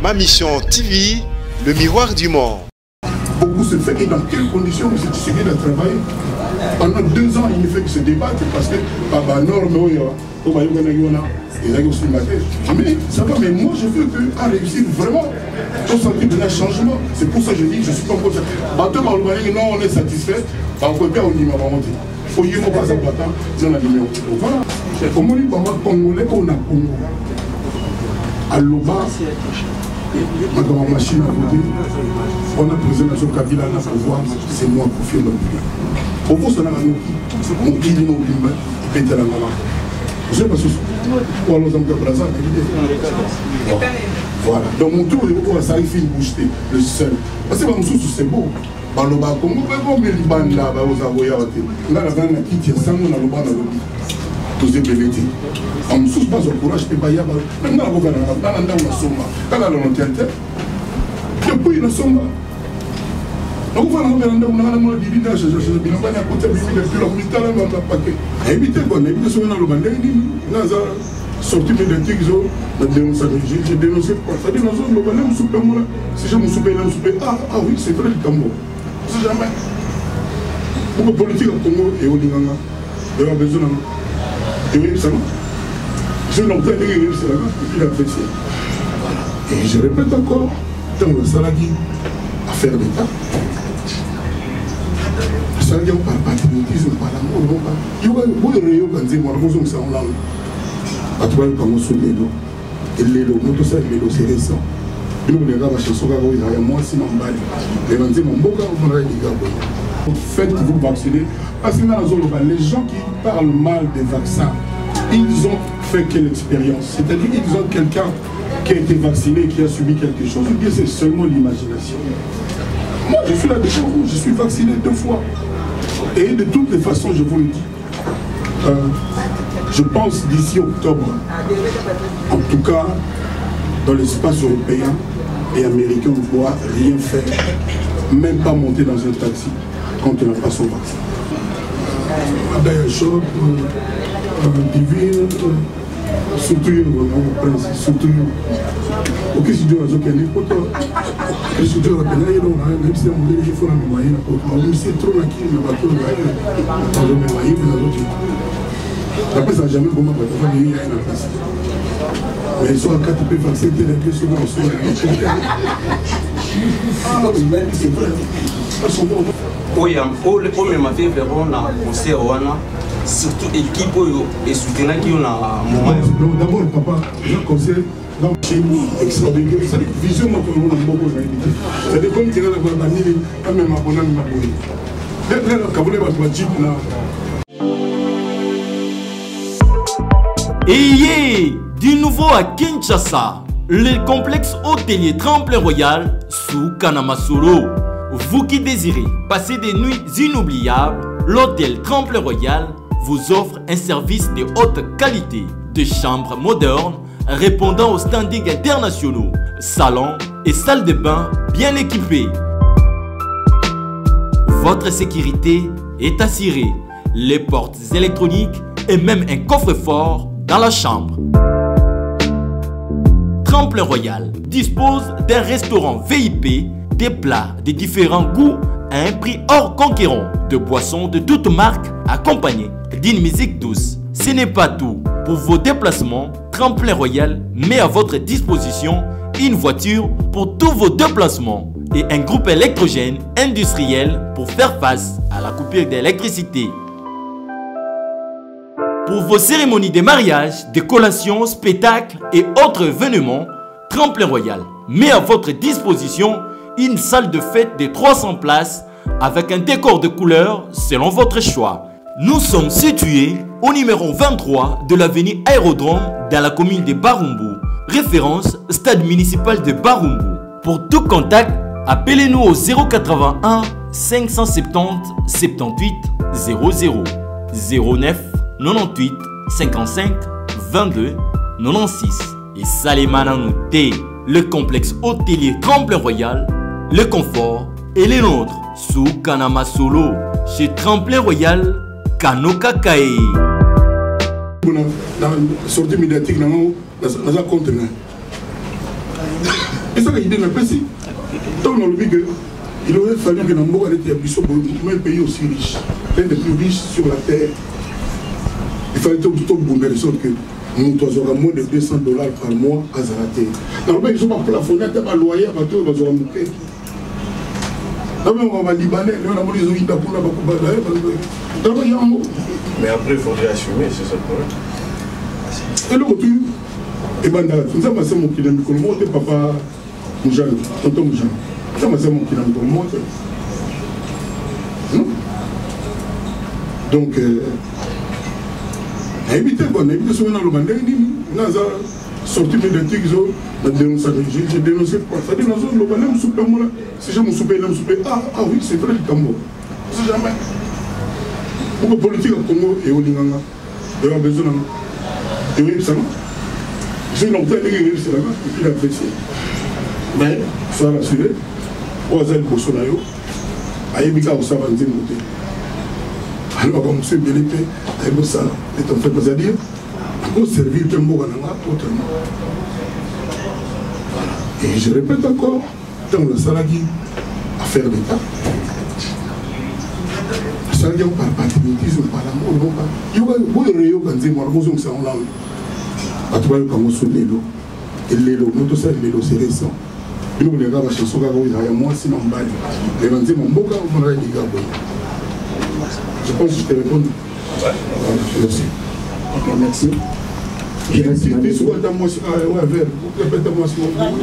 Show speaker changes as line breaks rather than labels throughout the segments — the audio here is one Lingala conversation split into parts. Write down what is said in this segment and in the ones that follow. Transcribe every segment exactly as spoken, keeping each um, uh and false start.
Ma Mission T V, le miroir du monde.
Beaucoup se fait et dans quelles conditions M. Tshisekedi a travaillé. Pendant deux ans, il ne fait que se débattre parce que par la norme, mais ça va, mais moi je veux qu'à réussir vraiment au sentiment d'un changement. C'est pour ça que je dis que je ne suis pas pour ça. Non, on est satisfait, on peut pas au niveau monter. Il faut y aller pas ça, dans la numéro. Voilà. Comment on dit, Congolais, on a Congo. À l'Oba, dans la machine à voter, on a posé la zone Kabila à pouvoir, c'est moi pour faire le plus. Pour vous, ça n'a pas on dit nos bimbas, il pète la maman. Je ne sais pas si c'est pour l'autre Brazza, voilà. Donc mon tour, ça arrive une bouche, le seul. Parce que c'est beau. Dans le bas, comme on met les bandes là, aux avoyats, là, la bande qui tient sans nous, dans le bas, dans le bas. Tous les bébés. On ne soucie pas au courage, je ne peux pas y avoir. Même dans la boca, dans la dans la somma, dans la longtemps, depuis la somma. Donc, on va nous faire un peu de dividende, je vais vous dire, on va côté de la communauté, on va paquet. Évitez quoi, évitez ce qu'on a le bandé, on a sorti des trucs, on a dénoncé, j'ai dénoncé quoi. Ça dit, nous le bandé, on soupe moi. Si je me soupe, on soupe, ah, ah oui, c'est vrai, le Cambo. C'est jamais. Pour politique au Congo et au Linganga, il y a besoin de. Et oui, ça va. Je n'ai pas dit que c'est là, il a apprécié. Et je répète encore, dans le salarié, affaire d'État. Ça veut dire par patriotisme, par l'amour. Il y a beaucoup de réunions quand ils m'ont dit que c'est en langue. À toi, il y a comme ça, et les lots, tout ça, les lots, c'est récent. Et nous, les gars, je suis là, moi, c'est mon bal. Les gens disent, mon beau gars, on va les gars. Faites-vous vacciner. Parce que dans la zone, les gens qui parlent mal des vaccins, ils ont fait quelle expérience? C'est-à-dire qu'ils ont quelqu'un qui a été vacciné, qui a subi quelque chose. Ou bien c'est seulement l'imagination. Moi, je suis là devant vous, je suis vacciné deux fois. Et de toutes les façons, je vous le dis, euh, je pense d'ici octobre, en tout cas, dans l'espace européen et américain, on ne pourra rien faire, même pas monter dans un taxi quand on n'a pas son vaccin. D'ailleurs, choc, divine, surtout le prince, surtout ok, si Dieu a dit que n'importe quoi, si Dieu a dit que même si on dit qu'il faut la mémoire, on sait trop la qui le bateau dans le mémoire, après ça n'a jamais comment pas il y a une place. Mais ils sont à quatre P vaccins, les deux secondes, ils sont c'est vrai.
Oui, on m'a fait faire un concert, surtout l'équipe et soutenir qui ont un moment.
D'abord, papa, un concert. Donc, c'est extraordinaire. C'est une vision que nous avons beaucoup de c'est comme tu as la famille, quand même, on a une abonnée. Dès que vous voulez votre jeep là.
Et du nouveau à Kinshasa, le complexe hôtelier Tremplin Royal sous Kanamasolo. Vous qui désirez passer des nuits inoubliables, l'hôtel Tremplin Royal vous offre un service de haute qualité, de chambres modernes répondant aux standards internationaux, salons et salles de bain bien équipées. Votre sécurité est assurée, les portes électroniques et même un coffre-fort dans la chambre. Tremplin Royal dispose d'un restaurant V I P, des plats de différents goûts à un prix hors conquérant, de boissons de toutes marques accompagnées d'une musique douce. Ce n'est pas tout. Pour vos déplacements, Tremplin Royal met à votre disposition une voiture pour tous vos déplacements et un groupe électrogène industriel pour faire face à la coupure d'électricité. Pour vos cérémonies de mariage, de collations, spectacles et autres événements, Tremplin Royal met à votre disposition une salle de fête de trois cents places avec un décor de couleurs selon votre choix. Nous sommes situés au numéro vingt-trois de l'avenue Aérodrome dans la commune de Barumbu, référence stade municipal de Barumbu. Pour tout contact, appelez-nous au zéro quatre-vingt-un cinq cent soixante-dix soixante-dix-huit zéro zéro zéro neuf quatre-vingt-huit cinquante-cinq vingt-deux quatre-vingt-seize. Et Salimana Nouté, le complexe hôtelier Tremplin Royal, le confort et les nôtres sous Kanamasolo chez Tremplin Royal Kanoka Kae.
Dans la sortie médiatique, dans la conteneur. Et ça, il dit, mais si, tant on a vu que il aurait fallu que Nambo ait été un pays aussi riche, l'un des plus riches sur la terre. Il fallait tout le monde de sorte que nous avons moins de deux cents dollars par mois à Zaraté. Normalement, ils ont pas plafonné, ils n'ont pas loyer, ils n'ont pas monté. On va Libanais, on a dit qu'ils ont pour la
mais après, il faudrait assumer, c'est ça le problème.
Et le retour, et ben, nous avons assez mon kilomètre, nous avons papa Moujane, tonton Moujane. Nous avons assez mon kilomètre, nous avons. Donc, à éviter, on a évité souvent dans le Mandé, nous avons sorti mes trucs, j'ai dénoncé, j'ai dénoncé quoi. Ça dit, nous avons le Mandé, nous soupé, moi, si j'ai mon soupé, nous soupé, ah, ah oui, c'est vrai, le Cambo. C'est jamais. Pour la politique au Congo et au Linganga, il y a besoin de. Et oui, ça va. J'ai une enquête de l'Union, c'est là-bas, et puis l'apprécier. Mais, il faut rassurer, au hasard de Bolsonaro, à Yébika, au Savantin, côté. Alors, comme M. Bélipe, à Yébika, est en fait, c'est-à-dire, pour servir le Cambo Gananga, autrement. Et je répète encore, dans le salarié, affaire d'État. Ça veut dire par patriotisme, par l'amour. Il y a un rayon qui dit, moi, je suis en langue. À toi, comme je suis l'élo. Et l'élo, nous tous, l'élo, c'est récent. Et nous, les gars, la chanson, il y a moi, c'est mon bail. Les gens disent, mon beau gars, on a dit, je pense que je te réponds. Merci.
Ok, merci.
Je vais citer ce que moi, c'est un verre. Répétez-moi ce que vous voulez.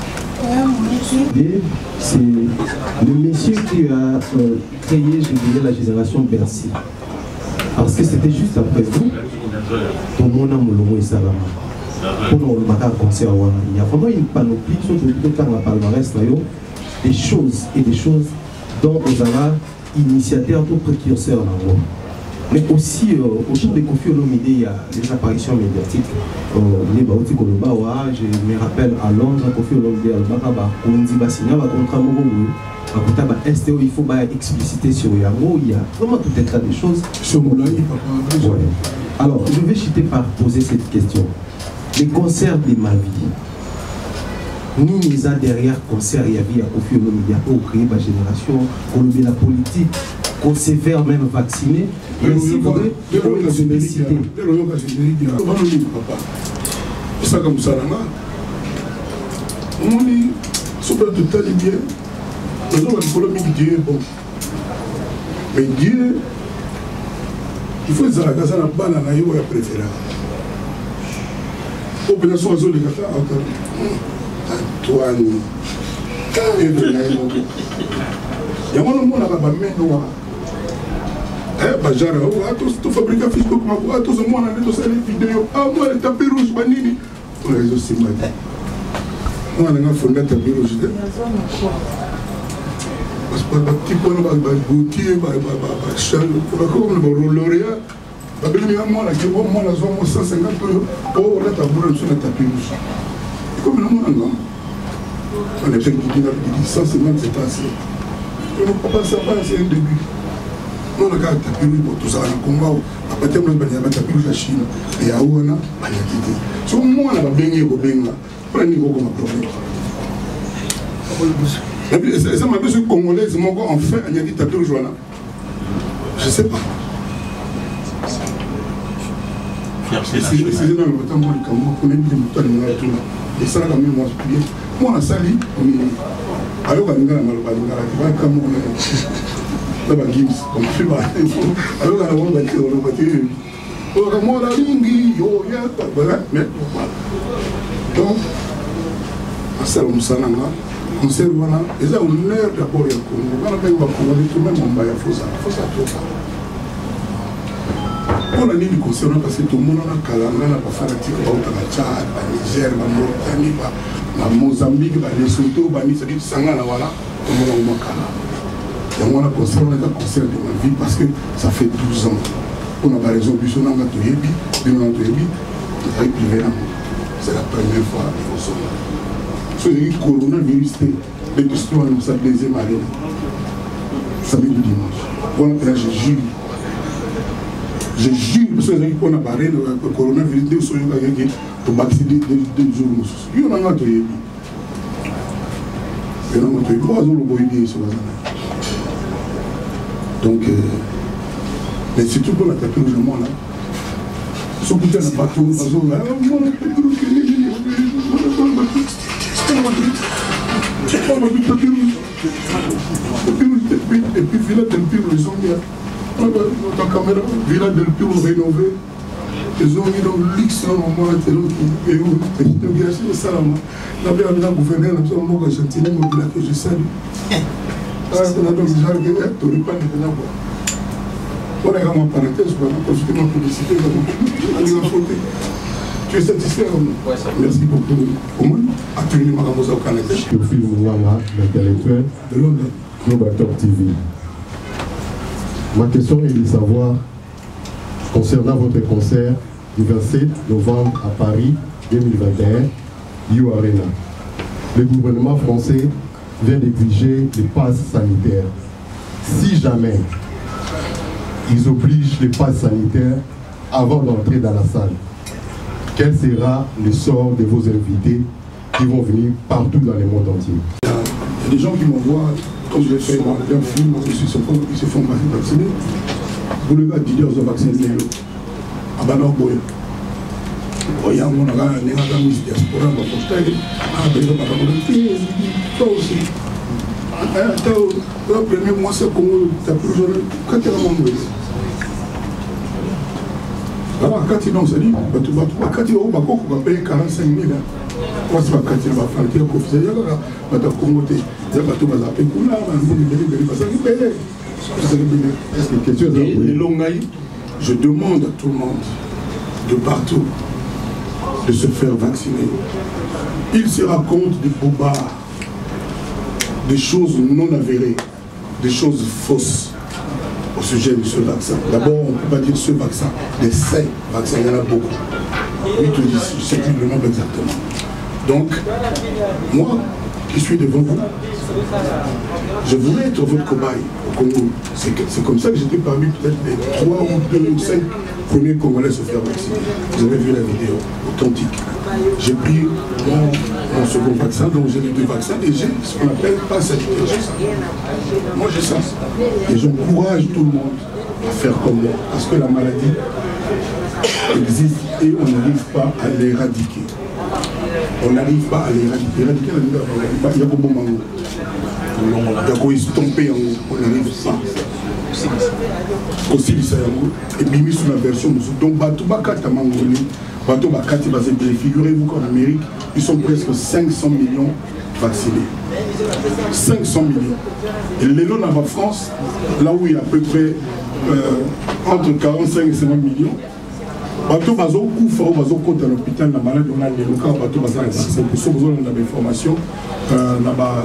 C'est le monsieur qui a euh, créé, je dirais, la génération Bercy. Parce que c'était juste après vous, pour mon âme, le et Salama. Pour nous, le concert, il y a vraiment une panoplie, surtout quand on parle des choses et des choses dont on a initiateur ou précurseur. Mais aussi, euh, autour des Kofi Olomide, il y a des apparitions médiatiques. Euh, je me rappelle à Londres, Kofi Olomide, on dit que si on a un contrat, il faut expliciter sur Yango. Il y a vraiment tout un tas de choses.
Sur mon avis, papa.
Ouais. Alors, je vais chuter par poser cette question. Les concerts de ma vie. Nous, nous avons derrière concert, il y avait Kofi Olomide, pour créer ma génération, pour lever la politique. Qu'on sévère même vacciné, et ainsi vous voulez expliciter.
C'est ça comme ça, là. On dit, super tout est bien. Nous avons une polémique Dieu, bon. Mais Dieu, il faut que ça soit un banane, il faut préférer. Au pénal, soit les gars, Antoine, il y a un monde qui a pas eh, bah, genre, tu fabriques un Facebook, tout ce monde a des vidéos. Ah, moi, le tapis rouge, banini. Pour les réseaux, c'est mal. Moi, on a fondé le tapis rouge. Parce que le petit point, il va goûter, il va changer. Pour la cour, il va lauréat. Il va venir à moi, il va moi, la zone cent cinquante euros. Oh, là, tu as voulu sur le tapis rouge. Comme le monde, on a fait cent cinquante, c'est pas assez. On ne peut pas savoir, c'est un début. Non, on a tapis rouge pour tout ça. On a Congo, à partir de la tapis rouge à Chine. Et à Ouana, à l'État. Si moi, on a baigné au Benga, on a mis au problème. Et ça m'a dit que les Congolais, enfin, il y a des tapis rouges. Je ne sais pas. C'est dans le temps où le Cameroun connaît des moutons de tout. Et ça, quand même, moi, je suis moi, on a sali. Alors, on a dit que le Cameroun là-bas, Gims, on fait mal. Alors, on a dit que le Cameroun on a moi, la ligne, yo, ya, voilà. Mais, donc, on s'est remis ça, on s'est remis là. Et ça, on est d'abord, il y a on a fait un peu tout même, on va y faire ça. Il faut ça tout ça. On a dit du concert parce que tout le monde a calé, on a pas fait la tique, on a Tchad, Niger, Mauritanie, Mozambique, Lesotho, Nigeria, Sangana, voilà. Tout le monde a calé. Et on a concert, on a un concert de ma vie parce que ça fait douze ans. On n'a pas raison, puis on a un toyebi, puis on a un toyebi, on a privé là. C'est la première fois au sommet. Ce qui est coronavirus, les questions nous ça deuxième année. Samedi du dimanche. Voilà, là je jure. Je jure, parce qu'on a parlé de coronavirus, de ce qui pour accéder deux jours. Il y en a un toyebi. Donc, euh, mais c'est tout pour la tapis rouge, moi là. Son putain n'a pas tout, et puis Villa del Piro, ils ont mis ta caméra, Villa del Piro rénové. Ils ont mis dans le luxe à un moment, et où ils ont acheté ça. Il y avait un gouverneur, il y avait un mot argentin, que je salue. Ah, c'est là donc déjà que tu n'aurais pas de là. On a vraiment parenthèse, on a consulté ma publicité, on a fauté. Tu es satisfait? Merci beaucoup. Comment actuellement Maramosa au Canada?
Je suis Mouama, l'intellectuel
de Londres,
Globator T V. Ma question est de savoir, concernant votre concert du vingt-sept novembre à Paris deux mille vingt et un, You Arena. Le gouvernement français vient d'exiger les passes sanitaires. Si jamais ils obligent les passes sanitaires avant d'entrer dans la salle, quel sera le sort de vos invités qui vont venir partout dans le monde entier?
Il y a des gens qui m'envoient, quand je l'ai fait dans un film, ils se font, ils se font vacciner. Vous le gars, Didier, ils ont vacciné à Banor Boya. Il y a un monde qui a mis diaspora, il y a toi aussi. Le premier mois, c'est Congo, tu as plus de quand tu as mon nom. Alors, quand tu as dit, quand tu as payé quarante-cinq mille, moi, c'est pas quand tu vas faire un tir officiel, il y a un Congo, il y a un bateau qui va payer pour là,
est-ce que question est
les Longaï, je demande à tout le monde, de partout, de se faire vacciner. Il se raconte des bobards, des choses non avérées, des choses fausses au sujet de ce vaccin. D'abord, on ne peut pas dire ce vaccin, des ces vaccins, il y en a beaucoup. Oui, tu dis, je sais plus le nom exactement. Donc, moi, qui suis devant vous, je voulais être votre cobaye au Congo. C'est comme ça que j'étais parmi peut-être les trois ou deux ou cinq premiers Congolais à se faire vacciner. Vous avez vu la vidéo, authentique. J'ai pris mon, mon second vaccin, donc j'ai les deux vaccins, et j'ai ce qu'on appelle pas sanitaire. Moi j'ai ça. Et j'encourage tout le monde à faire comme moi, parce que la maladie existe et on n'arrive pas à l'éradiquer. On n'arrive pas à l'éradiquer. Éradiquer la douleur, il y a beaucoup de monde. Il y a quoi estomper, on n'arrive pas. Aussi, et bimi sur la version. Donc, Batou Bakata Mangoli, Batou Bakati Bazébé, figurez-vous qu'en Amérique, ils sont presque cinq cents millions vaccinés. cinq cents millions. Et les lots en France, là où il y a à peu près euh, entre quarante-cinq et cinquante millions, Bateau Bazo Koufa, Bazo compte à l'hôpital, la malade, on a des locaux, Bateau Bazo, c'est pour ça que vous avez des informations. Là-bas,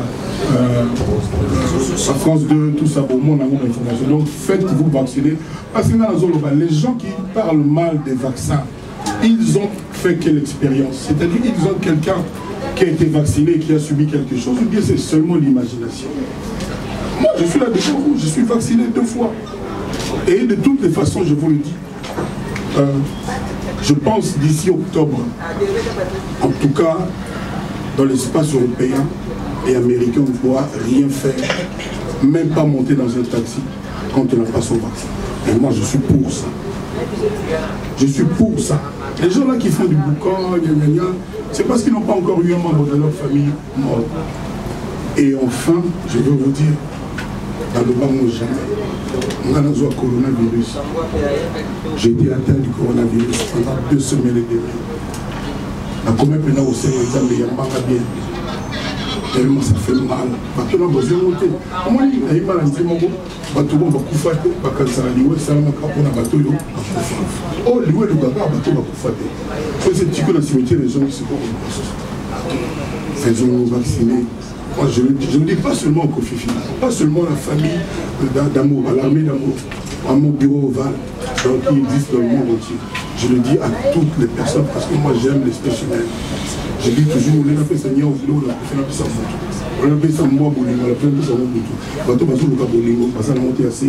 à France deux, tout ça, au monde, on a des informations. Donc faites-vous vacciner. Parce que les gens qui parlent mal des vaccins, ils ont fait quelle expérience? C'est-à-dire qu'ils ont quelqu'un qui a été vacciné, qui a subi quelque chose. Ou bien c'est seulement l'imagination. Moi, je suis là devant vous, je suis vacciné deux fois. Et de toutes les façons, je vous le dis, Euh, je pense d'ici octobre, en tout cas dans l'espace européen et américain, on ne pourra rien faire, même pas monter dans un taxi quand on n'a pas son vaccin. Et moi je suis pour ça. Je suis pour ça. Les gens là qui font du boucan, c'est parce qu'ils n'ont pas encore eu un membre de leur famille mort. Et enfin, je veux vous dire, dans le bas jamais, on a un coronavirus. J'ai été atteint du coronavirus pendant deux semaines et demie. La commune pénale au Seigneur, il y a pas bien. Tellement ça fait mal. Parce que là, vous avez monté. Moi, il y a mal à dire, bateau va kufate, bakansala liwe, salama kapona bateau yo. Oh, liwe le baga, bateau va kufate. Faut se dire que dans le cimetière, les gens qui se font faisons-nous vacciner. Moi, je ne dis, dis pas seulement au Kofi, pas seulement la famille d'amour, à l'armée d'amour, à mon bureau ovale, donc qui existe dans le monde entier. Je le dis à toutes les personnes parce que moi j'aime l'espèce humaine. Je dis toujours, on a fait ça, on a fait ça, on a fait ça, moi, on a fait ça, on a fait ça,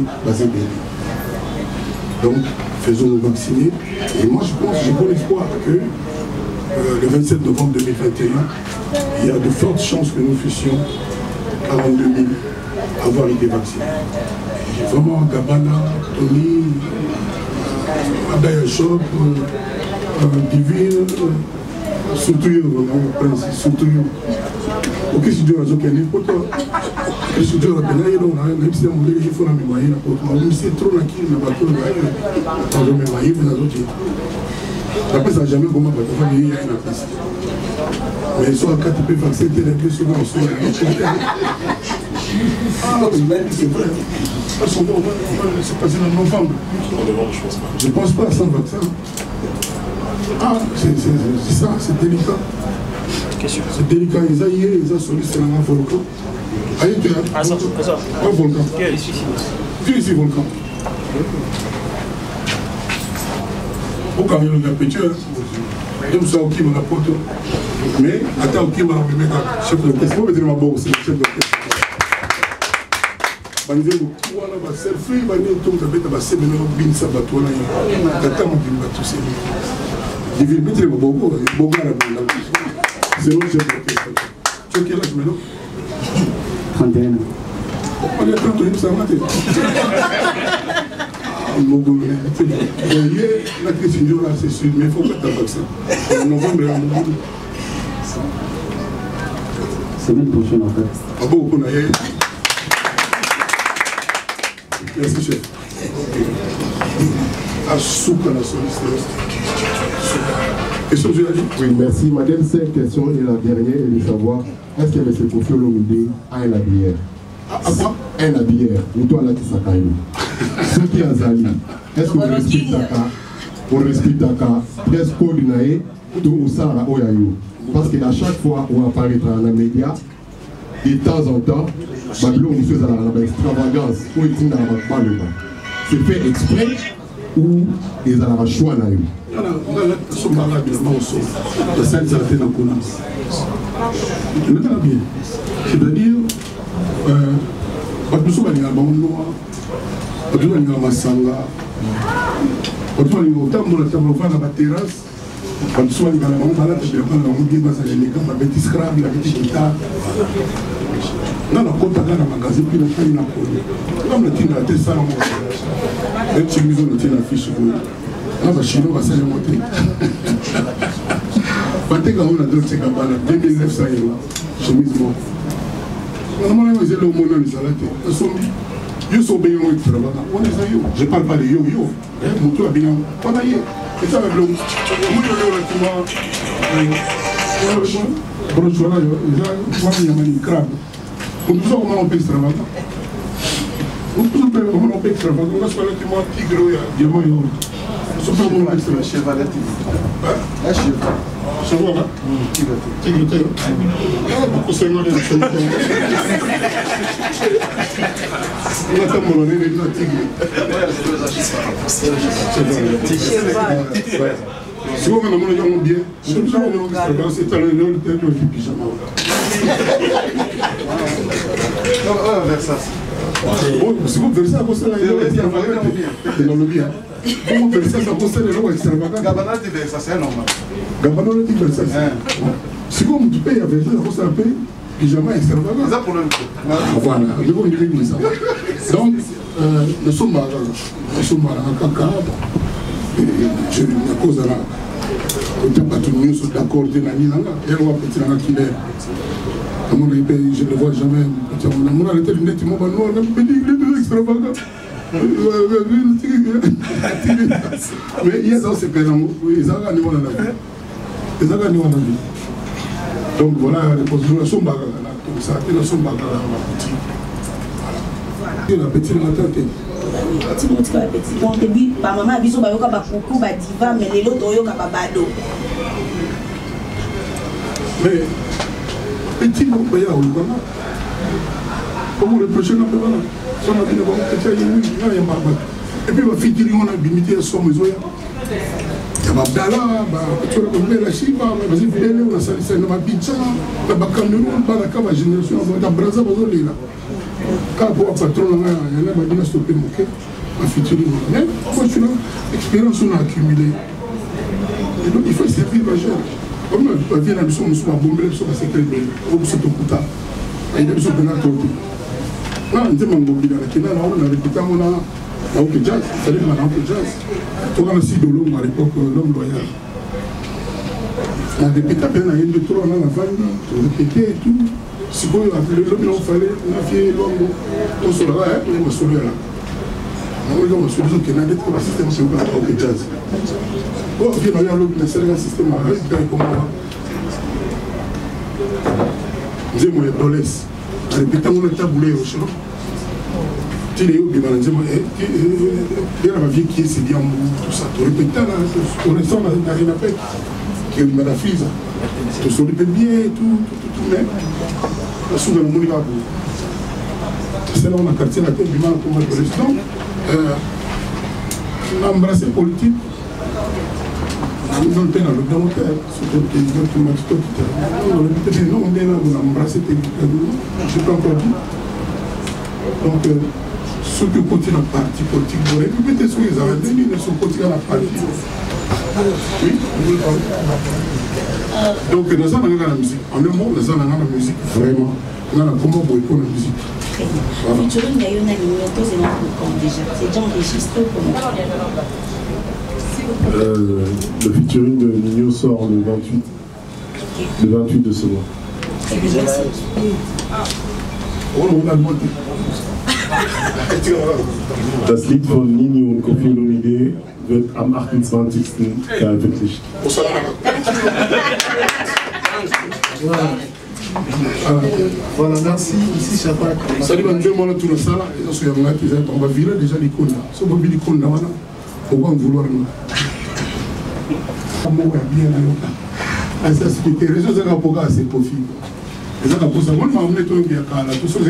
donc, faisons-nous vacciner. Et moi, je pense, j'ai bon espoir que euh, le vingt-sept novembre deux mille vingt et un, il y a de fortes chances que nous fussions quarante-deux mille avoir été vaccinés. Vraiment, Gabana, Tony, Adaya Shop, Divine, surtout eux, surtout eux. Ok, si Dieu a dit qu'il y a n'importe quoi, si Dieu a dit qu'il y a même si on il faut la mémoire, même si c'est trop naquille, mais pas trop naquille, on va mémoire, mais dans d'autres. Après, ça n'a jamais comment va te faire, il y a une piste. Mais soit quand tu peux vacciner, tu es un peu souvent au sol. Ah, c'est vrai. C'est passé en novembre. Je ne pense pas sans vaccin. Ah, c'est ça, c'est délicat. C'est délicat. Ils ont hier, ils ont sollicité un volcan. Aïe, tu as un volcan. Tu es ici, volcan. Au cas où il y a un petit, je me sens qui m'a apporté. Mais, attends, qui m'a remis à chef d'orchestre. Moi, je vais dire ma bourse, c'est le chef d'orchestre. Banzemo wana ba selfie ba ni to ka beta ba sebe no binsa ba to na yo tata mo bin ba to sebe divine bitre ba bobo bobo na ba na zero chef d'orchestre tu quel âge maintenant trente et un on est trente et un ça mate mo go ne hier la question là c'est sûr mais faut pas vaccin en novembre en semaine prochaine en fait ah bon on a hier. Merci, chef. À Souka, la sollicité. Question que tu as dit?
Oui, merci. Ma deuxième question et la dernière est de savoir est-ce que M. Kofi Olomide a un habilleur?
À quoi?
Un habilleur. Ou toi, là, qui s'accueille. Ce qui est Azali, est-ce que vous respectez on respecte le presse code nae ou ça à Oyayo? Parce qu'à chaque fois, on apparaîtra dans les médias, de temps en temps, Babylon nous faisait la extravagance où ils dans la c'est fait exprès ou ils ont un choix là.
C'est-à-dire, nous sommes à Bamanoa, nous sommes à Masanga, nous sommes à Tambo, nous sommes à la terrasse. Nous sommes à la Mamala, nous sommes à la petite scrap, la petite guitare. Non, non, quand on a un magasin, puis on a une approche. Comme le tient à tes salons, et tu nous as une affiche. Là, le chinois va s'en monter. Quand on a d'autres cabanes, deux mille neuf cents euros, chemise mort. Normalement, ils étaient au monde dans les salades. Ils sont bien extravagants. On est ça, yo. Je ne parle pas de yo, yo. Mon tour a bien. On a eu. Et ça, avec l'eau. Moi, je l'ai Bonjour, il y a un crabe. On peut comment on peut extravagant. On peut comment on peut extravagant. On a soit le témoin tigre, il y a diamant et or. On peut comment on peut extravagant. Cheval à tigre. Un cheval. Cheval, hein? Tigre, tigre. Tigre, ah, beaucoup de seigneurs de la cheval. On attend mon honneur, il y a tigre. Cheval. Si vous m'avez dit bien, je ne sais pas si c'est un peu de pyjama. Si vous versez à cause de la c'est dans le bien. Si vous versez à cause de la extravagante. Gabana dit verser, c'est normal. Gabana dit verser. Si vous me payez à verser à cause de la paye, pyjama extravagant. C'est ça pour le voilà, je vous dis ça. Donc, nous sommes à nous sommes à Kaka. Je ne cause là. On ne peut pas tout le monde d'accord de la Nina. Elle va petit dans la kilère. Je ne le vois jamais. On a été lunettes, on a été extravagant. Mais il y a dans ces pays-là, ils ont gagné la vie. Ils ont gagné la vie. Donc voilà, les positions sont bagarres. Ça a été la somme bagarre dans la petite. Voilà. La petite dans la tête.
Petit petit petit bon début ba maman biso ba yoka ba kuku ba diva mais les autres yoka ba bado
mais petit non pas ya olukana comment le prochain non pas là ça m'a dit bon petit ya oui il y a pas et puis ba fitiri on a limité son maison ya ya ba dala ba tu le la chiba ba zi vidéo on a ça c'est na pizza ba Cameroun ba la kama génération ba Brazza ba zo lila. Quand pour un patron, il y a un stoppé moqué, un futur. Mais moi, je suis là, l'expérience qu'on a accumulée. Et donc, il faut servir la jeune. Comme on vient à la mission, on se met à bomber, on se met à sécurité, on se met à il a besoin de notre côté. Non, on dit mon mobile, on a répété mon nom, on a jazz, c'est-à-dire qu'on a un jazz. Tout le monde aussi de l'homme à l'époque, l'homme loyal. On a répété bien, on a eu deux trois, on a vanne, on a répété et tout. Si vous avez l'homme, il fallait, on a fait l'homme, on se l'a, on se l'a. On a fait l'homme, on a fait l'homme, système c'est un jazz. Bon, il y a l'homme, c'est un système à récupérer comme ça. Nous avons des dollars. Répétons le taboulé au chien. Tu l'es où, bien, nous avons il y a la vie qui est si bien, tout ça. Tu répètes là, on est sans la rien à faire. Qui est ma fille, tu se répètes bien, tout, tout, tout, mais. La soupe de la monica. C'est là où on a quartier la tête du mal pour le président. On a embrassé politique. Non, non, le grand père, c'était le président qui m'a dit non, on a embrassé, je n'ai pas encore dit. Donc, ceux qui continuent la partie politique, vous répétez ce qu'ils avaient dit, ils sont continués la partie. Oui, vous parlez. Donc, nous avons la musique. En un mot, nous avons la musique, vraiment. Nous avons comment vous écoutez la musique.
Featuring d'ailleurs, on a une déjà. C'est déjà enregistré comment?
Euh, le featuring de Nino sort le vingt-huit, le vingt-huit de ce mois. Das Lied von Nino und Kofi Olomide wird am achtundzwanzigsten veröffentlicht.
Voilà, merci. Ici, Chapak. Salut, on va tout le ça. On va virer déjà l'icône. Si on va virer l'icône, pourquoi on vouloir nous? Les réseaux de la Poga, c'est profil. Les gens pour ça, moi, je vais tout ça,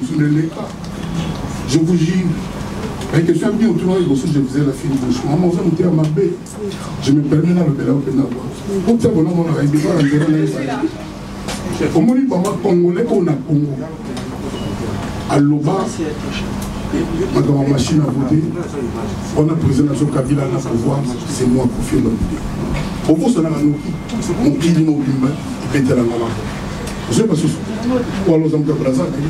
je vous jure. Avec question bien autour de je faisais la fine bouche. Maman, je montais à ma baie. Je me permets dans le bel open à voir. Pour ça, on a un débat à l'intérieur. Au moins, il y a un Congolais qu'on a Congo. À Loba, ma machine à voter, on a président de Kabila à pouvoir, c'est moi qui fais l'homme. Au fond, c'est un mon kili, mon bimba, il pète la maman. Je sais pas si c'est pour aller aux hommes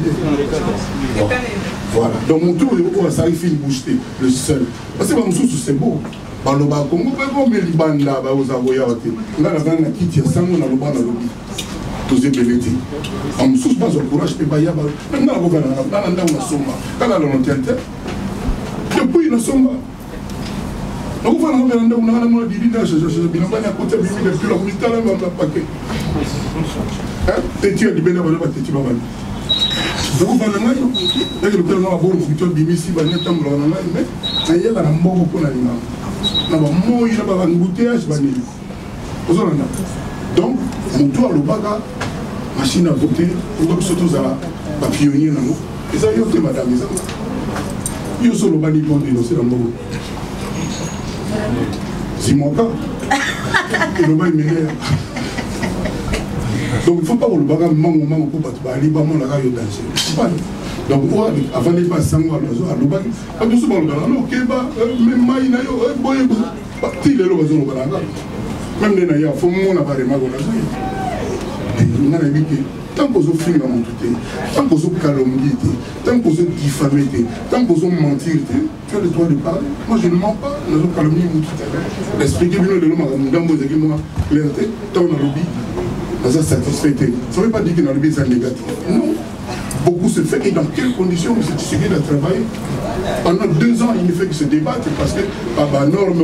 voilà. Donc mon tour, ça arrive une bouche, le seul. Parce que mon sous, c'est beau. Dans le bas, Congo, on met les bandes là, aux avoyats. On a la bande qui tient ça, on a le bas dans le lobby. Tous les bébés. On me sous pas au courage, je peux pas y avoir. On a le gouvernement, on a le somma. Quand on a l'entièreté, depuis le somma. Donc, on a le gouvernement, on a le dividende, je suis bien à côté de lui, depuis le militaire, on a le paquet. Hein? Tu as dit, ben, on va te dire, donc, on a le gouvernement, on a le futur bimisi, on a le temps, on a le mais il y a un mot pour la ligne. On a un mot, il y a un embouteillage, donc, mon tour à l'Obaga, machine à voter, on va surtout à la pionnier. Et ça, il y a madame, il y a solo bani pour dénoncer dans le monde. C'est mon cas. Le bain est meilleur. Donc, il ne faut pas que le baga manque au manque pour battre les bamons la radio danser. Donc, avant de passer à l'Obaga, on a souvent le baga, non, Keba, même Maïna, boy, il est le bazar au baga. Même les naïfs, il faut que mon appareil m'a dit tant que vous filmez mon tout, tant que vous calomniez, tant que vous diffamez, tant que vous mentez, tu as le droit de parler. Moi je ne mens pas, nous avons calomnié mon tout. L'expliquer bien de l'homme, nous avons dit que clarté, tant on a lobby, nous avons satisfait. Ça ne veut pas dire que le lobby est négatif. Non. Beaucoup se fait et dans quelles conditions M. Tshisekedi a travaillé. Pendant deux ans, il ne fait que se débattre parce que, par la norme,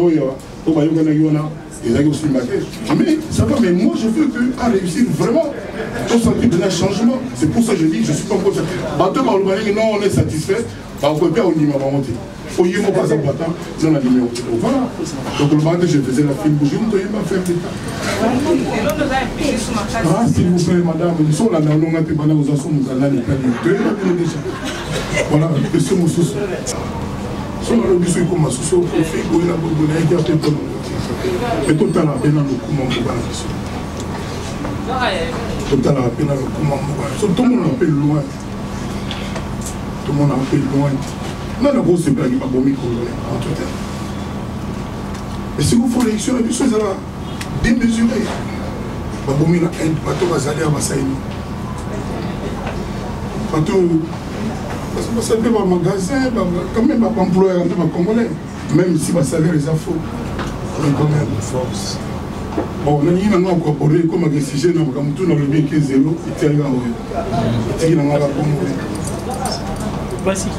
mais ça va, mais moi je veux qu'à réussir vraiment au sentir de un changement. C'est pour ça que je dis, je ne suis pas encore satisfait. Non, on est satisfait, on ne peut pas au niveau monter. Il faut y aller pas à battant, non, on a numéro. Voilà. Donc le matin, je faisais la film, je ne devais pas faire l'état. Ah, s'il vous plaît, madame, nous sommes là, nous avons été pendant aux assos, nous allons aller faire voilà, question mon sous. Si on a le besoin comme un sous, on fait que la bonne idée à faire. Mais tout à l'heure, il y a un comment tout à l'heure, il y a un comment tout le monde appelle loin. Tout le monde appelle loin. Non, la grosse blague, il va bomber en tout temps. Mais si vous faites l'élection, il y a des choses à démesurer. Il va bomber la haine, il va tout aller à Massaïni. Ça fait un magasin, quand même un employeur, un Congolais, même si le salaire est faux. Quand même, force. Bon, on a dit incorporé comme un sujet, on a tout dans le bien qui est zéro, et il y a un voici.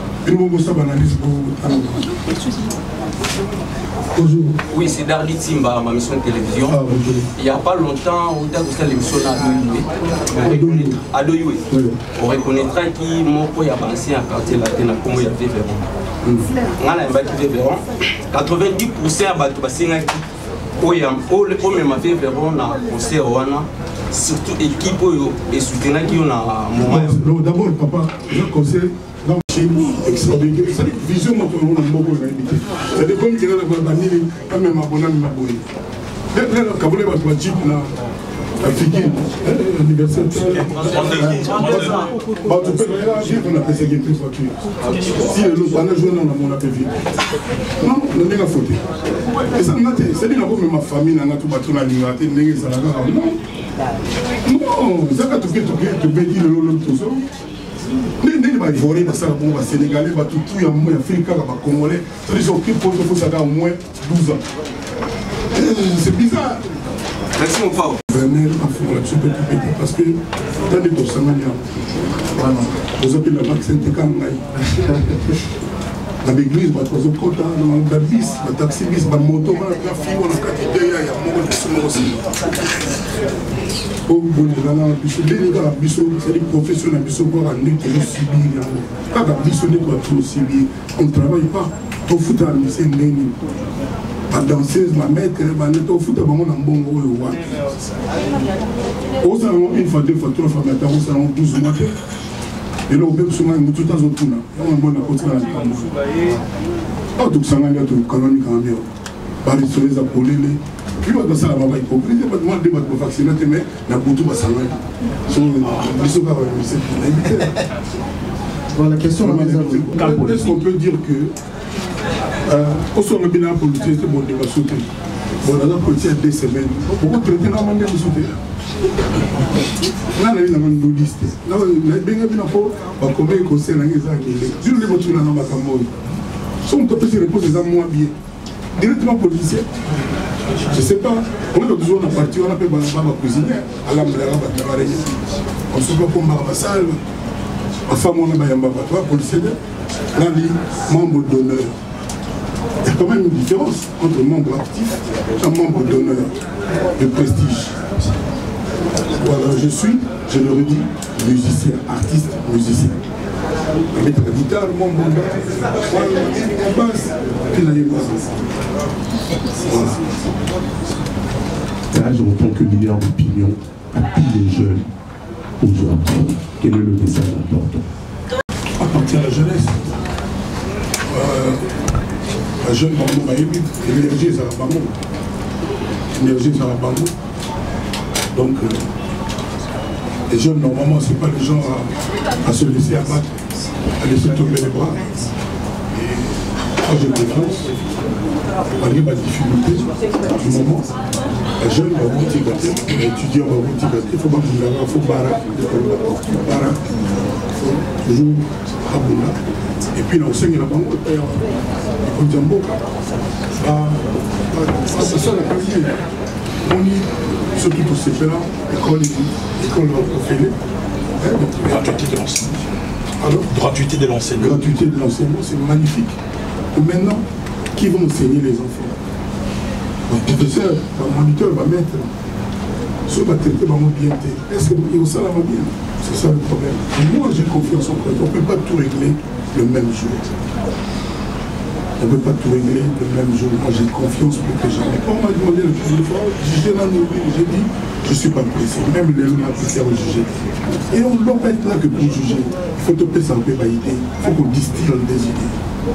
Bonjour. Oui, c'est Darli Timba, ma mission de télévision. Ah, il n'y a pas longtemps, on a fait l'émission à Doyoué. On reconnaîtra qu'il y a avancé un quartier latin, comme il y avait Véron. On a Véron. quatre-vingt-dix pour cent de Bassina qui ont même fait Véron dans le conseil, surtout l'équipe et soutenir qui ont un moment.
D'abord, papa, le conseil. Donc, c'est extraordinaire. C'est une vision de notre monde. C'est comme il y a des bannies, pas même abonnés, même abonnés. Là, quand vous avez votre jeep, africain, l'université, tu peux là, jeep, on appelle ça une petite voiture. Si le panneau jaune, on a appelé vite. Non, on n'est pas fauté. Et ça, c'est dire que ma famille, on a tout battu dans l'université, on n'est pas là. Non, non, ça va tout faire, tout faire, dire le lot de tout ça. Les Ivoiriens, les Sénégalais, les Africains, les Congolais, ils ont pris pour au moins douze ans. C'est bizarre.
Merci mon frère.
Parce que dans les dossiers, vous avez la vaccin de Kangaï. Dans l'église, dans le quota, dans le bis, dans le taxi bis, dans le moto, dans la fille, dans la quantité, il y a beaucoup de choses aussi. Oh, bon, là, les gars, c'est des professionnels qui sont encore en train de subir. Quand les professionnels sont subir, on ne travaille pas. Tout fout à l'lycée, la danseuse, la maître, tout fout à l'lycée, on a un bon rôle. On s'en une fois, deux fois, trois fois, maintenant, on s'en douze mois. Et là, on peut se mettre tout le temps au tour. On a un bon apôtre dans le temps. Donc, ça n'a pas de canonique en bien. Par les soleils à Polélé. Puis, on va ça, on va y compris. On va demander de vacciner, mais on a beaucoup de sang.
Voilà, la question est
est-ce qu'on peut dire que, au sein de la bilan politique, c'est bon débat sauté. Bon, dans la politique, deux semaines. Pourquoi traiter la manière de sauter? Là, il y a une nudiste. Là, il y a une fois, on va combien de conseils dans les années. Je ne l'ai pas trouvé dans ma caméra. Si on peut se reposer les moins bien. Directement policier. Je ne sais pas. On a besoin de partir, on a fait ma cuisinière. À la blague, on se voit comme ma salle. Ma femme, on a fait un policier. Là, il membre d'honneur. Il y a quand même une différence entre membre actif et un membre d'honneur, de prestige. Voilà, je suis, je le redis, musicien, artiste, musicien. Je mets la guitare, mon mandat, on passe, puis là, il y a voilà.
Là, en tant que leader d'opinion, à tous les jeunes aujourd'hui, quel est le message important?
À partir de la jeunesse, euh, la jeune maman m'a émis, l'énergie, ça va pas bon. L'énergie, ça va pas bon. Donc, euh, les jeunes, normalement, ce n'est pas les gens à, à se laisser abattre, à laisser tomber les bras. Et moi, j'ai confiance, malgré ma difficulté du moment, les jeunes vont vous gâter, les étudiants vont vous gâter, il faut pas vous laver, il faut barrer, il faut toujours aboula. Et puis, là, on sait qu'il y a la banque, il faut dire bon. C'est ça la qualité. On y, surtout pour ces faits-là, l'école va profiter.
Gratuité de l'enseignement.
Alors,
gratuité de l'enseignement.
Gratuité de l'enseignement, c'est magnifique. Et maintenant, qui vont enseigner les enfants? Le professeur, le moniteur va mettre, ceux qui vont traiter, vont bien. Est-ce que ça va bien? C'est ça le problème. Et moi, j'ai confiance en toi. On ne peut pas tout régler le même jour. On ne peut pas tout régler le même jour. Moi, j'ai confiance plus que jamais. Quand on m'a demandé le plus de fois, j'ai dit, je ne suis pas pressé. Même les gens apprécient à juger. Et on ne doit pas être là que pour juger. Il faut te passer un peu d'idées. Il faut qu'on distille des idées.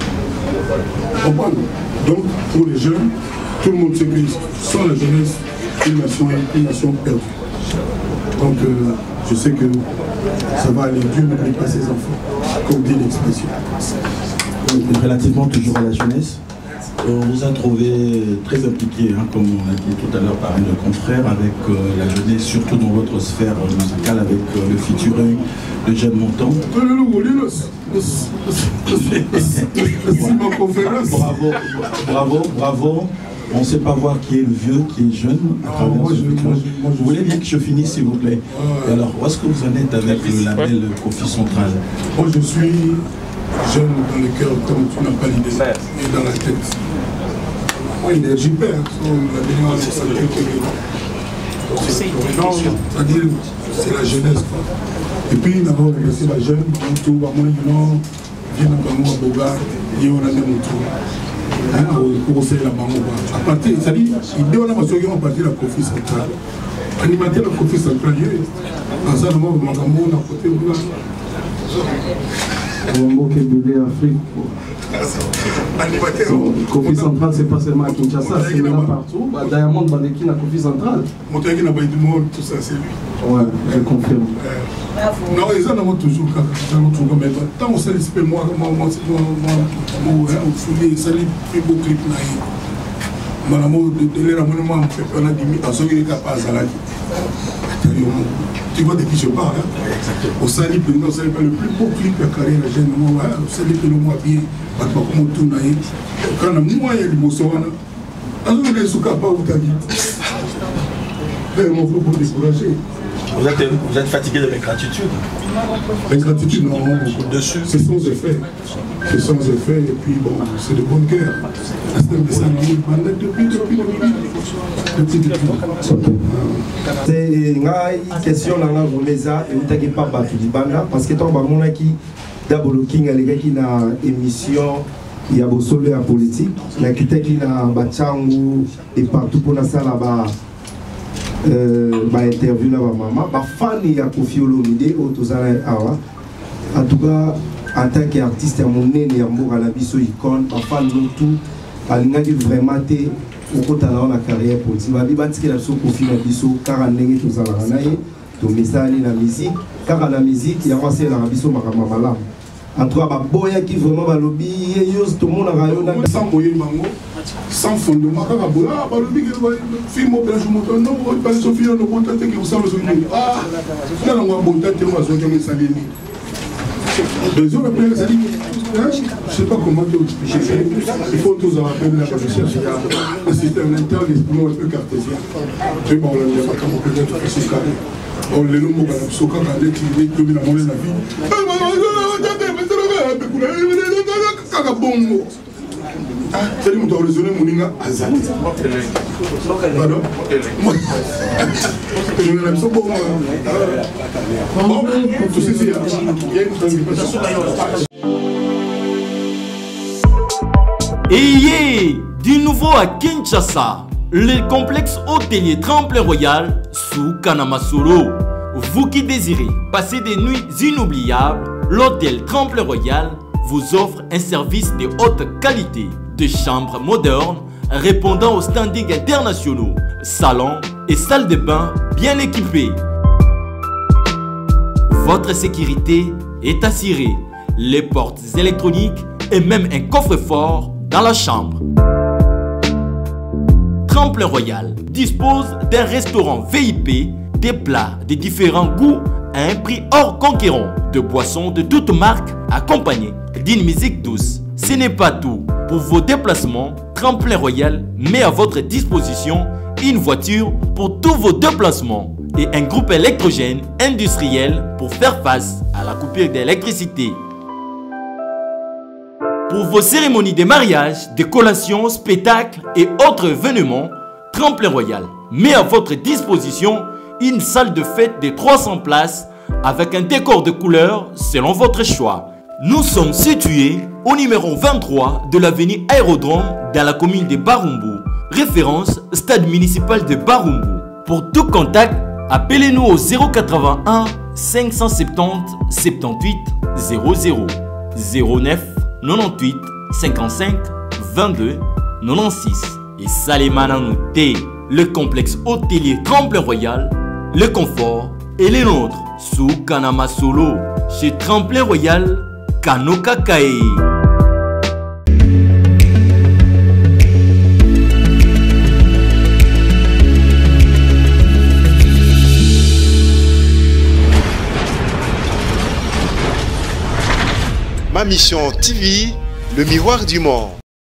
Donc, pour les jeunes, tout le monde sait que sans la jeunesse, une nation est une nation perdue. Donc, euh, je sais que ça va aller. Dieu n'oublie pas ses enfants, comme dit l'expression.
Relativement toujours à la jeunesse,
On vous a trouvé très impliqué, hein, comme on a dit tout à l'heure par un de confrères, avec euh, la jeunesse, surtout dans votre sphère musicale, avec euh, le featuring de Jeanne Montant. Bravo, bravo, bravo. On ne sait pas voir qui est le vieux, qui est jeune à travers
ah, moi,
ce
je, moi, je, moi, je
Vous voulez bien que je finisse, s'il vous plaît?
euh,
Et alors, où est-ce que vous en êtes avec le label Kofi Central?
Moi, je suis jeune dans le cœur, comme tu n'as pas l'idée, et dans la tête. Moi, énergie perd. La dernière, c'est ça c'est-à-dire, c'est la jeunesse. Quoi. Et puis, d'abord, c'est la jeune, tout, moi, you know, viens dans le Boga, et on a même tout. Au conseil la banque. À partir, c'est-à-dire, il doit avoir à partir de la Kofi Central. Animateur de la Kofi Central, dans ça, on a un côté de la.
On va bébé Afrique. Kofi Central, c'est pas seulement à Kinshasa, c'est là partout. Diamond Bandeki na Kofi Central.
Mon qui n'a pas eu du monde, tout ça, c'est lui.
Ouais, je confirme.
Non, ils en ont toujours quand ils ont même tant on s'est dit moi moi moi moi moi on s'est dit plus beau clip là. Mon amour de l'air à mon moment on fait on a dit à ceux qui est capable à la tu vois de qui je parle. Au Sali Pino, c'est le plus beau clip de carrière de jeune moi. Au Sali Pino moi bien, pas comme tout là. Quand on a moi il y a du bosso là. Alors on est sous capable ou t'as dit. Mais on faut pas décourager.
Vous êtes, vous êtes fatigué de l'ingratitude?
L'ingratitude, non,
dessus.
C'est sans effet. C'est sans effet, et puis bon, c'est de bonne guerre. Depuis, depuis, depuis, depuis.
C'est une question dans la Roléza, et vous n'avez pas battu du banda, parce que toi, on a qui, d'abord, King, il y a une émission, il y a beaucoup de politique, il y a qui a Bachangu, et partout pour la salle là-bas. Euh, bah interview là maman bah fan il y a Kofi Olomide au tozala awa en tout cas en tant qu'artiste à mon nez ya mboka la biso icône bah fan tout alingaki vraiment té au côté là la carrière politique bah bi batiki la biso Kofi na biso car ndenge tozala na ye to misali na musique car la musique ya kwase na biso makama malamu en tout cas bah boya qui vraiment ba lobby yo tout le monde a rayon
sans boyer mango sans fondement quand abola ba lobby que film au belge moto non pas Sophie no contact que vous savez ah là on va bonter te moi zo que ça vient deux autres après ça dit je sais pas comment te expliquer il faut tous avoir appelé la recherche un système interne d'esprit un peu cartésien tu bon on a pas comment peut-être faire ce carré on les nomme au soka quand les qui qui na molle la vie kaka bongo c'est mon raisonner moninga azali pardon je ne l'aime pas bon bon tout ceci il y a une transmission.
Et du nouveau à Kinshasa, le complexe hôtelier Tremplin Royal sous Kanamasolo. Vous qui désirez passer des nuits inoubliables, l'hôtel Tremplin Royal vous offre un service de haute qualité, de chambres modernes répondant aux standings internationaux, salons et salles de bain bien équipées. Votre sécurité est assurée, les portes électroniques et même un coffre-fort dans la chambre. Tremplin Royal dispose d'un restaurant V I P, des plats de différents goûts à un prix hors conquérant, de boissons de toutes marques accompagnées d'une musique douce. Ce n'est pas tout. Pour vos déplacements, Tremplin Royal met à votre disposition une voiture pour tous vos déplacements et un groupe électrogène industriel pour faire face à la coupure d'électricité. Pour vos cérémonies de mariage, de collations, spectacles et autres événements, Tremplin Royal met à votre disposition une salle de fête de trois cents places avec un décor de couleurs selon votre choix. Nous sommes situés au numéro vingt-trois de l'avenue Aérodrome dans la commune de Barumbu, référence stade municipal de Barumbu. Pour tout contact, appelez-nous au zéro quatre-vingt-un cinq cent soixante-dix soixante-dix-huit zéro zéro zéro neuf quatre-vingt-huit cinquante-cinq vingt-deux quatre-vingt-seize. Et Salimana Nouté, le complexe hôtelier Tremplin Royal, le confort et les nôtres sous Kanamasolo, chez Tremplin Royal, Kanoka Kae.
Ma Mission T V, le miroir du monde.